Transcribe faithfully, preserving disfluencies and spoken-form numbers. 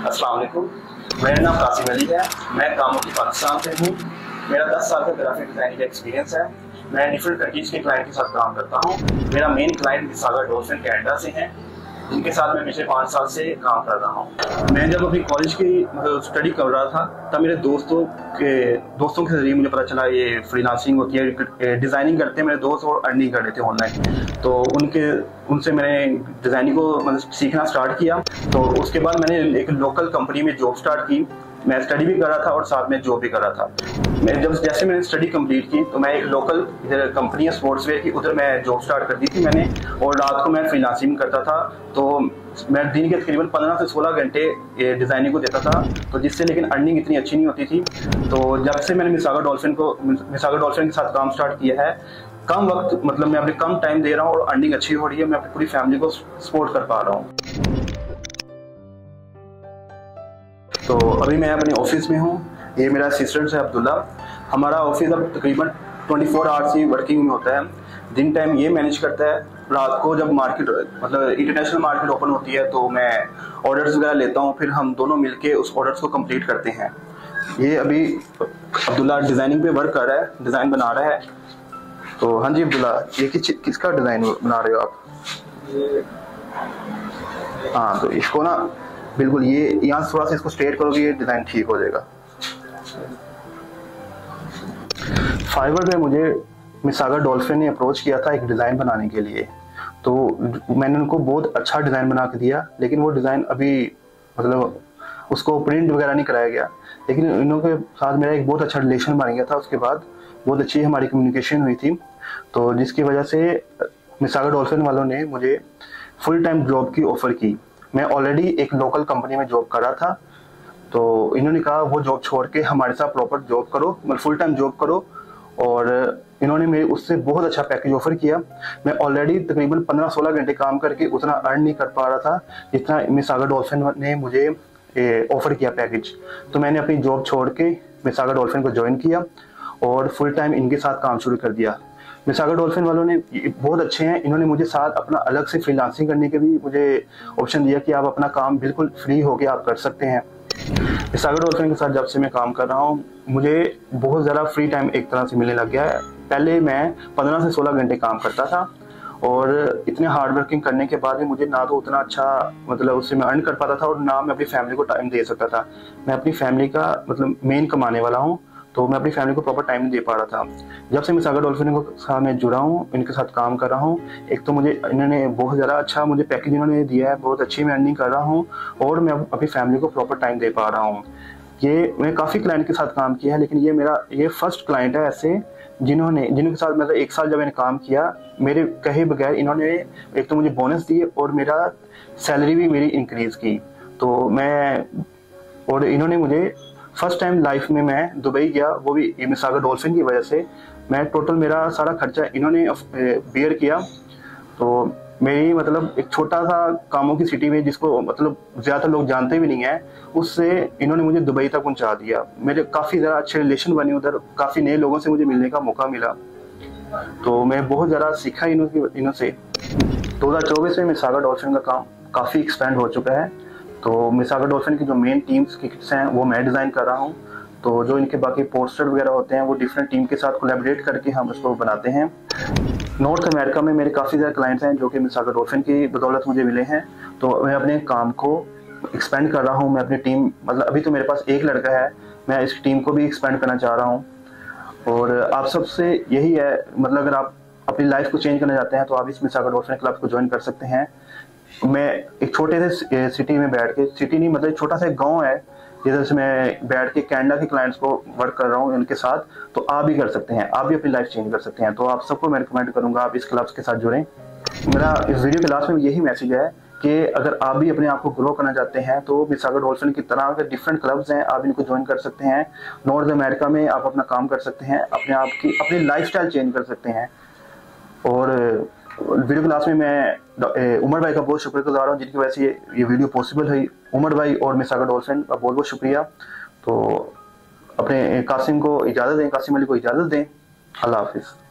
अस्सलाम वालेकुम, मेरा नाम कासिम अली है। मैं कामुकी पाकिस्तान से हूँ। मेरा दस साल का ग्राफिक डिज़ाइनिंग का एक्सपीरियंस है। मैं डिफरेंट कंट्रीज के क्लाइंट के साथ काम करता हूँ। मेरा main client Mississauga Dolphin Canada से हैं, जिनके साथ मैं पिछले पाँच साल से काम कर रहा हूँ। मैं जब अपनी कॉलेज की मतलब स्टडी कर रहा था, तब मेरे दोस्तों के दोस्तों के जरिए मुझे पता चला ये फ्रीलांसिंग होती है, डिज़ाइनिंग करते हैं मेरे दोस्त और अर्निंग कर रहे थे ऑनलाइन। तो उनके उनसे मैंने डिज़ाइनिंग को मतलब सीखना स्टार्ट किया। तो उसके बाद मैंने एक लोकल कंपनी में जॉब स्टार्ट की। मैं स्टडी भी कर रहा था और साथ में जॉब भी कर रहा था। मैं जब जैसे मैंने स्टडी कंप्लीट की तो मैं एक लोकल इधर कंपनी है स्पोर्ट्सवेयर की, उधर मैं जॉब स्टार्ट कर दी थी मैंने, और रात को मैं फ्रीलांसिंग करता था। तो मैं दिन के तकरीबन पंद्रह से सोलह घंटे डिज़ाइनिंग को देता था, तो जिससे लेकिन अर्निंग इतनी अच्छी नहीं होती थी। तो जब से मैंने मिसागा डॉल्फिन को मिसागा डॉल्फिन के साथ काम स्टार्ट किया है, कम वक्त मतलब मैं अपने कम टाइम दे रहा हूँ और अर्निंग अच्छी हो रही है। मैं अपनी पूरी फैमिली को सपोर्ट कर पा रहा हूँ। तो अभी मैं अपने ऑफिस में हूँ। ये मेरा असिस्टेंट है अब्दुल्ला। हमारा ऑफिस अब तकरीबन चौबीस आवर्स ही वर्किंग में होता है। दिन टाइम ये मैनेज करता है। रात को जब मार्केट मतलब इंटरनेशनल मार्केट ओपन होती है तो मैं ऑर्डर्स वगैरह लेता हूँ, फिर हम दोनों मिलके उस ऑर्डर्स को कंप्लीट करते हैं। ये अभी अब्दुल्ला डिज़ाइनिंग पे वर्क कर रहा है, डिज़ाइन बना रहा है। तो हाँ जी अब्दुल्ला, ये कि, किसका डिज़ाइन बना रहे हो आप? हाँ, तो इसको ना बिल्कुल ये यहाँ थोड़ा सा इसको स्ट्रेट करोगे, ये डिज़ाइन ठीक हो जाएगा। फाइवर पे मुझे मिसागा डॉल्फिन ने अप्रोच किया था एक डिज़ाइन बनाने के लिए। तो मैंने उनको बहुत अच्छा डिज़ाइन बना के दिया, लेकिन वो डिज़ाइन अभी मतलब उसको प्रिंट वगैरह नहीं कराया गया। लेकिन इन्हों के साथ मेरा एक बहुत अच्छा रिलेशन बन गया था। उसके बाद बहुत अच्छी हमारी कम्युनिकेशन हुई थी, तो जिसकी वजह से मिसागा डॉल्फिन वालों ने मुझे फुल टाइम जॉब की ऑफ़र की। मैं ऑलरेडी एक लोकल कंपनी में जॉब कर रहा था, तो इन्होंने कहा वो जॉब छोड़ के हमारे साथ प्रॉपर जॉब करो, मतलब फुल टाइम जॉब करो। और इन्होंने मेरे उससे बहुत अच्छा पैकेज ऑफर किया। मैं ऑलरेडी तकरीबन पंद्रह सोलह घंटे काम करके उतना अर्न नहीं कर पा रहा था जितना मिसागा डॉल्फिन ने मुझे ऑफर किया पैकेज। तो मैंने अपनी जॉब छोड़ के मिसागा डॉल्फिन को ज्वाइन किया और फुल टाइम इनके साथ काम शुरू कर दिया। मिसागा डॉल्फिन वालों ने बहुत अच्छे हैं। इन्होंने मुझे साथ अपना अलग से फ्रीलांसिंग करने के भी मुझे ऑप्शन दिया कि आप अपना काम बिल्कुल फ्री होके आप कर सकते हैं। मिसागा डॉल्फिन के साथ जब से मैं काम कर रहा हूँ, मुझे बहुत ज़्यादा फ्री टाइम एक तरह से मिलने लग गया है। पहले मैं पंद्रह से सोलह घंटे काम करता था और इतने हार्ड वर्किंग करने के बाद भी मुझे ना तो उतना अच्छा मतलब उससे मैं अर्न कर पाता था और ना मैं अपनी फैमिली को टाइम दे सकता था। मैं अपनी फैमिली का मतलब मेन कमाने वाला हूँ, तो मैं अपनी फैमिली को प्रॉपर टाइम नहीं दे पा रहा था। जब से मिसागा डॉल्फिन के साथ मैं जुड़ा हूँ, इनके साथ काम कर रहा हूँ, एक तो मुझे इन्होंने बहुत ज़्यादा अच्छा मुझे पैकेज इन्होंने दिया है, बहुत अच्छी मैं अर्निंग कर रहा हूँ और मैं अपनी फैमिली को प्रॉपर टाइम दे पा रहा हूँ। ये मैं काफ़ी क्लाइंट के साथ काम किया है, लेकिन ये मेरा ये फर्स्ट क्लाइंट है ऐसे जिन्होंने जिनके साथ मतलब एक साल जब मैंने काम किया, मेरे कहे बगैर इन्होंने एक तो मुझे बोनस दिए और मेरा सैलरी भी मेरी इंक्रीज़ की। तो मैं और इन्होंने मुझे फर्स्ट टाइम लाइफ में मैं दुबई गया, वो भी मिसागा डॉल्फिन की वजह से। मैं टोटल मेरा सारा खर्चा इन्होंने बेयर किया। तो मेरी मतलब एक छोटा सा कामों की सिटी में जिसको मतलब ज़्यादा लोग जानते भी नहीं है, उससे इन्होंने मुझे दुबई तक पहुंचा दिया। मेरे काफ़ी ज़्यादा अच्छे रिलेशन बने उधर, काफ़ी नए लोगों से मुझे मिलने का मौका मिला। तो मैं बहुत ज़्यादा सीखा इन्हों इन्हों से। दो हज़ार चौबीस में मिसागा डॉल्फिन का काम काफ़ी एक्सपेंड हो चुका है। तो मिसागा डॉल्फिन की जो मेन टीम्स की किट्स हैं वो मैं डिज़ाइन कर रहा हूँ। तो जो इनके बाकी पोस्टर वगैरह होते हैं वो डिफरेंट टीम के साथ कोलैबोरेट करके हम उसको बनाते हैं। नॉर्थ अमेरिका में मेरे काफ़ी ज़्यादा क्लाइंट्स हैं जो कि मिसागा डॉल्फिन की बदौलत मुझे मिले हैं। तो मैं अपने काम को एक्सपेंड कर रहा हूँ। मैं अपनी टीम मतलब अभी तो मेरे पास एक लड़का है, मैं इस टीम को भी एक्सपेंड करना चाह रहा हूँ। और आप सबसे यही है मतलब अगर आप अपनी लाइफ को चेंज करना चाहते हैं तो आप इस मिसागा डॉल्फिन क्लब को ज्वाइन कर सकते हैं। मैं एक छोटे से सिटी में बैठ के, सिटी नहीं मतलब छोटा सा एक गाँव है जिधर से मैं बैठ के कनाडा के क्लाइंट्स को वर्क कर रहा हूँ उनके साथ। तो आप भी कर सकते हैं, आप भी अपनी लाइफ चेंज कर सकते हैं। तो आप सबको मैं रिकमेंड करूंगा आप इस क्लब्स के साथ जुड़ें। मेरा इस वीडियो के लास्ट में यही मैसेज है कि अगर आप भी अपने आप को ग्रो करना चाहते हैं तो मिसागा डॉल्फिन की तरह के डिफरेंट क्लब्स हैं, आप इनको ज्वाइन कर सकते हैं। नॉर्थ अमेरिका में आप अपना काम कर सकते हैं, अपने आप की अपनी लाइफस्टाइल चेंज कर सकते हैं। और वीडियो के लास्ट में मैं उमर भाई का बहुत शुक्रगुजार हूँ जिनकी वजह से ये ये वीडियो पॉसिबल हुई। उमर भाई और मिसागा डॉल्फिन का बहुत बहुत शुक्रिया। तो अपने कासिम को इजाज़त दें, कासिम अली को इजाज़त दें। अल्लाह हाफिज़।